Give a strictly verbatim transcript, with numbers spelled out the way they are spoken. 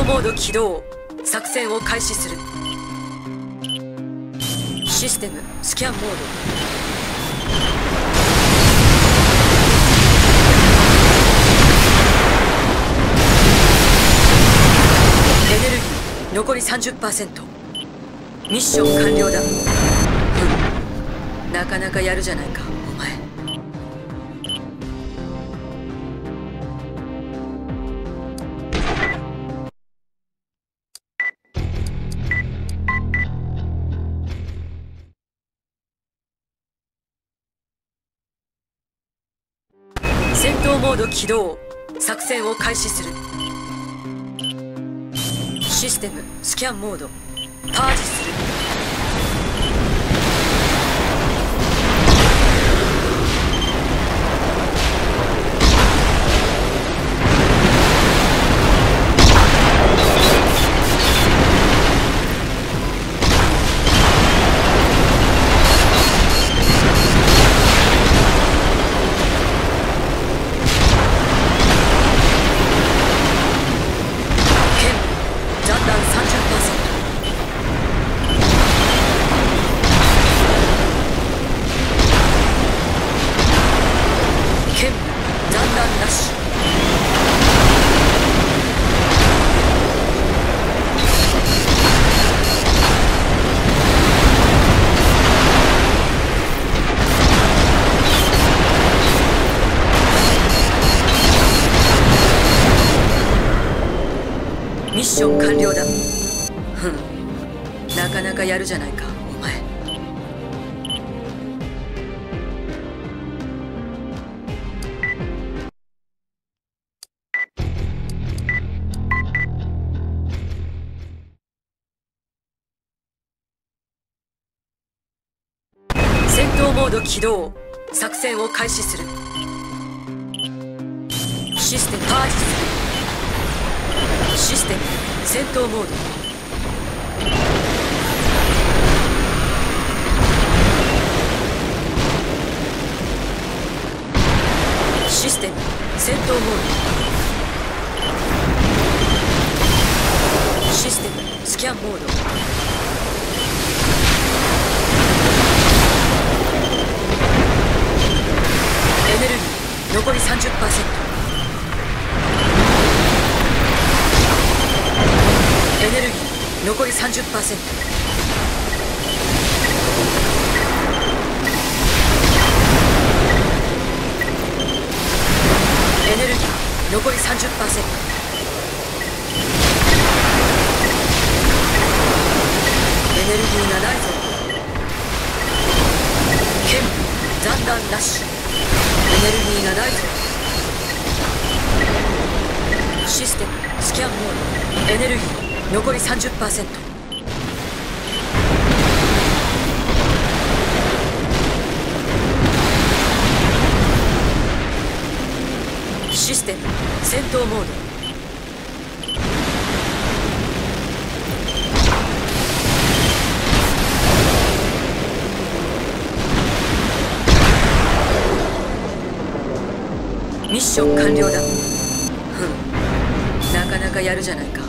闘モード起動。作戦を開始する。システムスキャンモード。エネルギー残り さんじゅっパーセント。 ミッション完了だ。ふん、なかなかやるじゃないかお前。戦闘モード起動。作戦を開始する。システムスキャンモード。パージする。ミッション完了だ。ふん、なかなかやるじゃないかお前。戦闘モード起動。作戦を開始する。システムパージする。システム戦闘モード。システム戦闘モード。システムスキャンモード。エネルギー残り さんじゅっパーセント。エネルギー残り さんじゅっパーセント。 エネルギー残り さんじゅっパーセント。 エネルギーがないぞ。剣残弾なし。エネルギーがないぞ。システムスキャンモード。エネルギー残り さんじゅっパーセント。 システム戦闘モード。ミッション完了だ。ふん、なかなかやるじゃないか